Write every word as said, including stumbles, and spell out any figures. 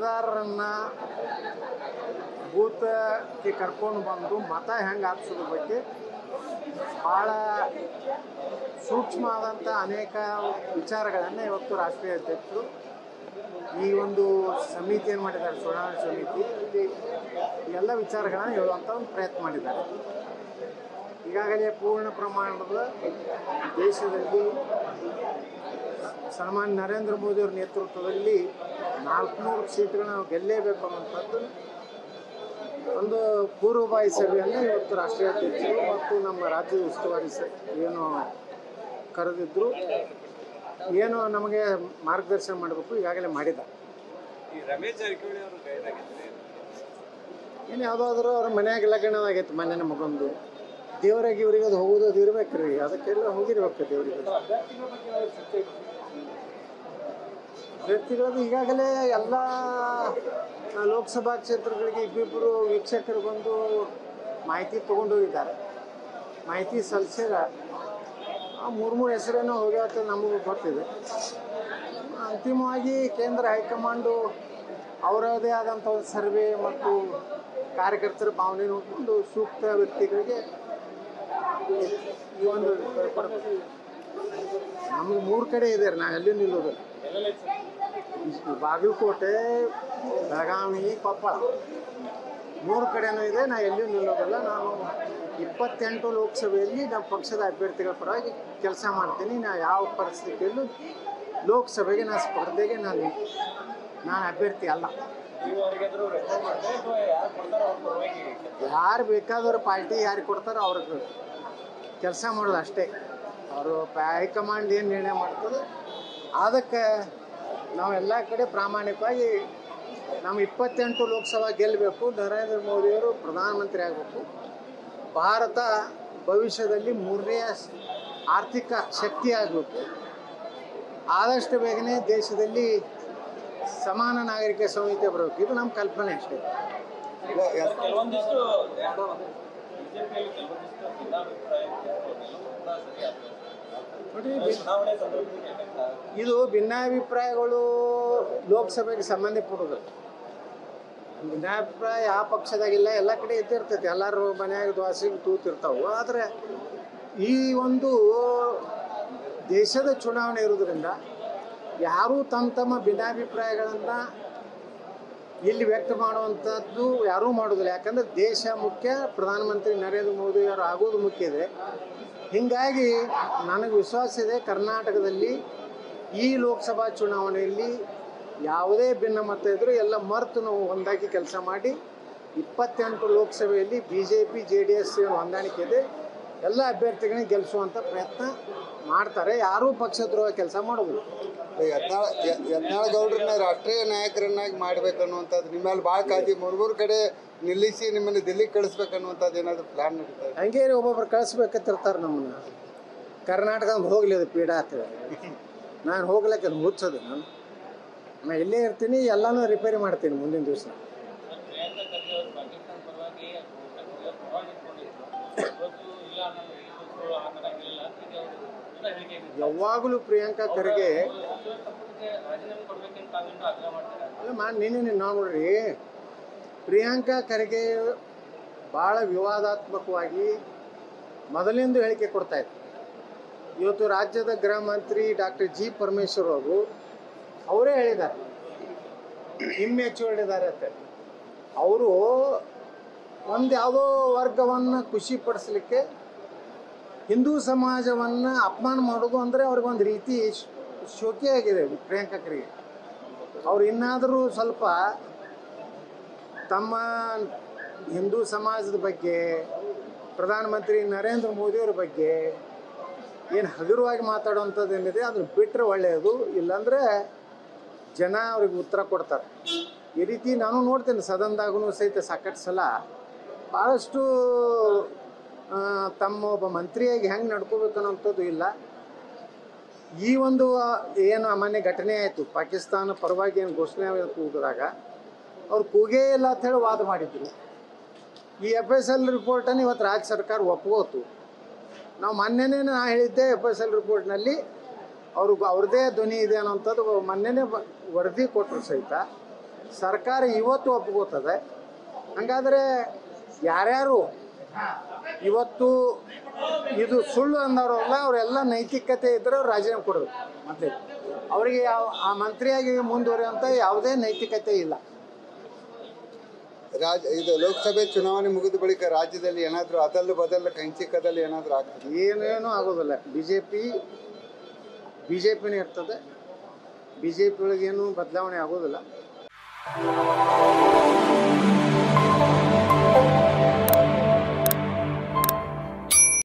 ಮತದಾರರನ್ನ ಬೂತ್ಗೆ ಕರ್ಕೊಂಡು ಬಂದು ಮತ ಹೆಂಗೆ ಹಾಕ್ಸೋದ್ರ ಬಗ್ಗೆ ಭಾಳ ಸೂಕ್ಷ್ಮವಾದಂಥ ಅನೇಕ ವಿಚಾರಗಳನ್ನು ಇವತ್ತು ರಾಷ್ಟ್ರೀಯ ಅಧ್ಯಕ್ಷರು ಈ ಒಂದು ಸಮಿತಿಯನ್ನು ಮಾಡಿದ್ದಾರೆ, ಚುನಾವಣಾ ಸಮಿತಿ. ಇಲ್ಲಿ ಎಲ್ಲ ವಿಚಾರಗಳನ್ನು ಹೇಳುವಂಥ ಒಂದು ಪ್ರಯತ್ನ ಮಾಡಿದ್ದಾರೆ. ಈಗಾಗಲೇ ಪೂರ್ಣ ಪ್ರಮಾಣದ ದೇಶದಲ್ಲಿ ಸನ್ಮಾನ್ಯ ನರೇಂದ್ರ ಮೋದಿಯವರ ನೇತೃತ್ವದಲ್ಲಿ ನಾಲ್ಕುನೂರು ಸೀಟ್ಗಳನ್ನ ನಾವು ಗೆಲ್ಲೇಬೇಕು ಅನ್ನುವಂಥದ್ದು ಒಂದು ಪೂರ್ವಭಾವಿ ಸಭೆಯನ್ನು ಇವತ್ತು ರಾಷ್ಟ್ರೀಯ ಅಧ್ಯಕ್ಷರು ಮತ್ತು ನಮ್ಮ ರಾಜ್ಯದ ಉಸ್ತುವಾರಿ ಏನು ಕರೆದಿದ್ದರು, ಏನು ನಮಗೆ ಮಾರ್ಗದರ್ಶನ ಮಾಡಬೇಕು ಈಗಾಗಲೇ ಮಾಡಿದ್ದಾರೆ. ಏನು ಯಾವುದಾದ್ರೂ ಅವ್ರ ಮನೆಯಾಗ ಲಗ್ನವಾಗೈತೆ ಮೊನ್ನೆ ಮಗೊಂದು ದೇವರಾಗಿ ಇವ್ರಿಗೆ ಅದು ಹೋಗೋದು ಅದು ಇರ್ಬೇಕ್ರಿ, ಅದಕ್ಕೆಲ್ಲ ಹೋಗಿರ್ಬೇಕು ದೇವರಿಗೆ. ವ್ಯಕ್ತಿಗಳದ್ದು ಈಗಾಗಲೇ ಎಲ್ಲ ಲೋಕಸಭಾ ಕ್ಷೇತ್ರಗಳಿಗೆ ಇಬ್ಬಿಬ್ಬರು ವೀಕ್ಷಕರು ಬಂದು ಮಾಹಿತಿ ತೊಗೊಂಡು ಹೋಗಿದ್ದಾರೆ. ಮಾಹಿತಿ ಸಲ್ಲಿಸಿದ ಮೂರು ಮೂರು ಹೆಸರೇನೋ ಹೋಗ್ಯಾವ ನಮಗೂ ಗೊತ್ತಿದೆ. ಅಂತಿಮವಾಗಿ ಕೇಂದ್ರ ಹೈಕಮಾಂಡು ಅವರದೇ ಆದಂಥ ಒಂದು ಸರ್ವೆ ಮತ್ತು ಕಾರ್ಯಕರ್ತರ ಭಾವನೆ ನೋಡಿಕೊಂಡು ಸೂಕ್ತ ವ್ಯಕ್ತಿಗಳಿಗೆ ಈ ಒಂದು ಕೊಡಬೇಕು. ನಮಗೆ ಮೂರು ಕಡೆ ಇದೆ, ನಾವು ಎಲ್ಲಿ ನಿಲ್ಲೋದಿಲ್ಲ. ಬಾಗಲಕೋಟೆ, ಬೆಳಗಾವಿ, ಕೊಪ್ಪಳ ಮೂರು ಕಡೆನೂ ಇದೆ. ನಾ ಎಲ್ಲಿಯೂ ನಿಲ್ಲೋದಿಲ್ಲ. ನಾನು ಇಪ್ಪತ್ತೆಂಟು ಲೋಕಸಭೆಯಲ್ಲಿ ನಮ್ಮ ಪಕ್ಷದ ಅಭ್ಯರ್ಥಿಗಳ ಪರವಾಗಿ ಕೆಲಸ ಮಾಡ್ತೀನಿ. ನಾ ಯಾವ ಪರಿಸ್ಥಿತಿಯಲ್ಲೂ ಲೋಕಸಭೆಗೆ ನಾನು ಸ್ಪರ್ಧೆಗೆ ನಾನು ನಾನು ಅಭ್ಯರ್ಥಿ ಅಲ್ಲ. ಯಾರು ಬೇಕಾದವ್ರ ಪಾರ್ಟಿ ಯಾರಿಗೆ ಕೊಡ್ತಾರೋ ಅವ್ರಿಗೆ ಕೆಲಸ ಮಾಡೋದು ಅಷ್ಟೇ. ಅವರು ಹೈಕಮಾಂಡ್ ಏನು ನಿರ್ಣಯ ಮಾಡ್ತದೆ ಅದಕ್ಕೆ ನಾವೆಲ್ಲ ಕಡೆ ಪ್ರಾಮಾಣಿಕವಾಗಿ ನಾವು ಇಪ್ಪತ್ತೆಂಟು ಲೋಕಸಭಾ ಗೆಲ್ಲಬೇಕು. ನರೇಂದ್ರ ಮೋದಿಯವರು ಪ್ರಧಾನಮಂತ್ರಿ ಆಗಬೇಕು. ಭಾರತ ಭವಿಷ್ಯದಲ್ಲಿ ಮೂರನೆಯ ಆರ್ಥಿಕ ಶಕ್ತಿ ಆಗಬೇಕು. ಆದಷ್ಟು ಬೇಗನೆ ದೇಶದಲ್ಲಿ ಸಮಾನ ನಾಗರಿಕ ಸಂಹಿತೆ ಬರಬೇಕು. ಇದು ನಮ್ಮ ಕಲ್ಪನೆ ಅಷ್ಟೇ. ನೋಡಿ, ಇದು ಭಿನ್ನಾಭಿಪ್ರಾಯಗಳು ಲೋಕಸಭೆಗೆ ಸಂಬಂಧಪಡೋದು. ಭಿನ್ನಾಭಿಪ್ರಾಯ ಯಾವ ಪಕ್ಷದಾಗಿಲ್ಲ, ಎಲ್ಲ ಕಡೆ ಇದ್ದಿರ್ತೈತಿ. ಎಲ್ಲರೂ ಮನೆಯಾಗ ದ್ವಾಸಿಗೆ ತೂತಿರ್ತಾವೆ. ಆದರೆ ಈ ಒಂದು ದೇಶದ ಚುನಾವಣೆ ಇರೋದ್ರಿಂದ ಯಾರೂ ತಮ್ಮ ತಮ್ಮ ಭಿನ್ನಾಭಿಪ್ರಾಯಗಳನ್ನು ಇಲ್ಲಿ ವ್ಯಕ್ತ ಮಾಡುವಂಥದ್ದು ಯಾರೂ ಮಾಡೋದಿಲ್ಲ. ಯಾಕಂದರೆ ದೇಶ ಮುಖ್ಯ, ಪ್ರಧಾನಮಂತ್ರಿ ನರೇಂದ್ರ ಮೋದಿಯವರು ಆಗೋದು ಮುಖ್ಯ ಇದೆ. ಹೀಗಾಗಿ ನನಗೆ ವಿಶ್ವಾಸ ಇದೆ, ಕರ್ನಾಟಕದಲ್ಲಿ ಈ ಲೋಕಸಭಾ ಚುನಾವಣೆಯಲ್ಲಿ ಯಾವುದೇ ಭಿನ್ನಮತ ಇದ್ದರೂ ಎಲ್ಲ ಮರೆತು ನಾವು ಒಂದಾಗಿ ಕೆಲಸ ಮಾಡಿ ಇಪ್ಪತ್ತೆಂಟು ಲೋಕಸಭೆಯಲ್ಲಿ B J P J D S ಹೊಂದಾಣಿಕೆ ಇದೆ, ಎಲ್ಲ ಅಭ್ಯರ್ಥಿಗಳನ್ನ ಗೆಲ್ಲಿಸುವಂಥ ಪ್ರಯತ್ನ ಮಾಡ್ತಾರೆ. ಯಾರೂ ಪಕ್ಷದ್ರೋಹ ಕೆಲಸ ಮಾಡೋದು. ಯತ್ನಾಳ ಯತ್ನಾಳ ಗೌಡ್ರನ್ನ ರಾಷ್ಟ್ರೀಯ ನಾಯಕರನ್ನಾಗಿ ಮಾಡ್ಬೇಕು ಅನ್ನುವಂಥದ್ದು ನಿಮ್ಮಲ್ಲಿ ಭಾಳ ಕಾಳಜಿ. ಮೂರು ಮೂರು ಕಡೆ ನಿಲ್ಲಿಸಿ ನಿಮ್ಮನ್ನು ದಿಲ್ಲಿಗೆ ಕಳಿಸ್ಬೇಕನ್ನುವಂಥದ್ದು ಏನಾದರೂ ಪ್ಲ್ಯಾನ್ ನಡೀತಾರೆ? ಹಂಗೆ ಒಬ್ಬೊಬ್ರು ಕಳಿಸ್ಬೇಕಂತಿರ್ತಾರೆ ನಮ್ಮನ್ನು. ಕರ್ನಾಟಕದ ಹೋಗಲಿ ಅದು ಪೀಡ ಅಂತೇಳಿ ನಾನು ಹೋಗ್ಲಿಕ್ಕೆ ಹುಚ್ಚೋದು. ನಾನು ನಾನು ಇಲ್ಲೇ ಇರ್ತೀನಿ, ಎಲ್ಲನೂ ರಿಪೇರಿ ಮಾಡ್ತೀನಿ ಮುಂದಿನ ದಿವಸ. ಯಾವಾಗಲೂ ಪ್ರಿಯಾಂಕಾ ಖರ್ಗೆ ಅಲ್ಲ ಮಾ ನೀನೇ ನಾವು ನೋಡ್ರಿ, ಪ್ರಿಯಾಂಕಾ ಖರ್ಗೆ ಭಾಳ ವಿವಾದಾತ್ಮಕವಾಗಿ ಮೊದಲಿಂದ ಹೇಳಿಕೆ ಕೊಡ್ತಾ ಇದ್ರು. ಇವತ್ತು ರಾಜ್ಯದ ಗೃಹ ಮಂತ್ರಿ ಡಾಕ್ಟರ್ ಜಿ ಪರಮೇಶ್ವರ್ ಅವರು ಅವರೇ ಹೇಳಿದ್ದಾರೆ, ಇಮ್ಮೆಚೂರ್ಡ್ ಇದ್ದಾರೆ ಅಂತ. ಅವರು ಒಂದು ಯಾವುದೋ ವರ್ಗವನ್ನು ಖುಷಿಪಡಿಸ್ಲಿಕ್ಕೆ ಹಿಂದೂ ಸಮಾಜವನ್ನು ಅಪಮಾನ ಮಾಡೋದು ಅಂದರೆ ಅವ್ರಿಗೊಂದು ರೀತಿ ಶೋಕಿಯಾಗಿದೆ ಪ್ರಿಯಾಂಕಾ ಖರ್ಗೆ. ಅವ್ರು ಇನ್ನಾದರೂ ಸ್ವಲ್ಪ ತಮ್ಮ ಹಿಂದೂ ಸಮಾಜದ ಬಗ್ಗೆ, ಪ್ರಧಾನಮಂತ್ರಿ ನರೇಂದ್ರ ಮೋದಿಯವ್ರ ಬಗ್ಗೆ ಏನು ಹಗುರವಾಗಿ ಮಾತಾಡುವಂಥದ್ದು ಏನಿದೆ ಅದನ್ನು ಬಿಟ್ಟರೆ ಒಳ್ಳೆಯದು. ಇಲ್ಲಾಂದರೆ ಜನ ಅವ್ರಿಗೆ ಉತ್ತರ ಕೊಡ್ತಾರೆ. ಈ ರೀತಿ ನಾನು ನೋಡ್ತೇನೆ ಸದನದಾಗೂ ಸಹಿತ ಸಾಕಷ್ಟು ಸಲ ಭಾಳಷ್ಟು ತಮ್ಮ ಒಬ್ಬ ಮಂತ್ರಿಯಾಗಿ ಹೆಂಗೆ ನಡ್ಕೋಬೇಕು ಅನ್ನೋಂಥದ್ದು ಇಲ್ಲ. ಈ ಒಂದು ಏನು ಮೊನ್ನೆ ಘಟನೆ ಆಯಿತು, ಪಾಕಿಸ್ತಾನ ಪರವಾಗಿ ಏನು ಘೋಷಣೆ ಕೂಗಿದಾಗ ಅವ್ರು ಕೂಗೇ ಇಲ್ಲ ಅಂಥೇಳಿ ವಾದ ಮಾಡಿದ್ರು. ಈ ಎಫ್ ಎಸ್ ಎಲ್ ರಿಪೋರ್ಟನ್ನು ಇವತ್ತು ರಾಜ್ಯ ಸರ್ಕಾರ ಒಪ್ಕೋತು. ನಾವು ಮೊನ್ನೆನೇ ನಾ ಹೇಳಿದ್ದೆ, ಎಫ್ ಎಸ್ ಎಲ್ ರಿಪೋರ್ಟ್ನಲ್ಲಿ ಅವ್ರಿಗೆ ಅವ್ರದ್ದೇ ಧ್ವನಿ ಇದೆ ಅನ್ನೋಂಥದ್ದು ಮೊನ್ನೆನೇ ವರದಿ ಕೊಟ್ಟರು ಸಹಿತ ಸರ್ಕಾರ ಇವತ್ತು ಒಪ್ಕೋತದೆ. ಹಂಗಾದರೆ ಯಾರ್ಯಾರು ಇವತ್ತು ಇದು ಸುಳ್ಳು ಅಂದವರಲ್ಲ ಅವರೆಲ್ಲ ನೈತಿಕತೆ ಇದ್ದರೆ ಅವ್ರು ರಾಜೀನಾಮೆ ಕೊಡಬೇಕು. ಮತ್ತೆ ಅವರಿಗೆ ಯಾವ ಆ ಮಂತ್ರಿಯಾಗಿ ಮುಂದುವರಿಯುವಂಥ ಯಾವುದೇ ನೈತಿಕತೆ ಇಲ್ಲ. ರಾಜ ಇದು ಲೋಕಸಭೆ ಚುನಾವಣೆ ಮುಗಿದ ಬಳಿಕ ರಾಜ್ಯದಲ್ಲಿ ಏನಾದರೂ ಅದಲು ಬದಲು ಕೈಚಿಕದಲ್ಲಿ ಏನಾದರೂ ಆಗ್ತದೆ? ಏನೇನೂ ಆಗೋದಿಲ್ಲ. B J P B J ಪಿನೇ ಇರ್ತದೆ. ಬಿ ಜೆ ಪಿ ಒಳಗೇನು ಬದಲಾವಣೆ ಆಗೋದಿಲ್ಲ.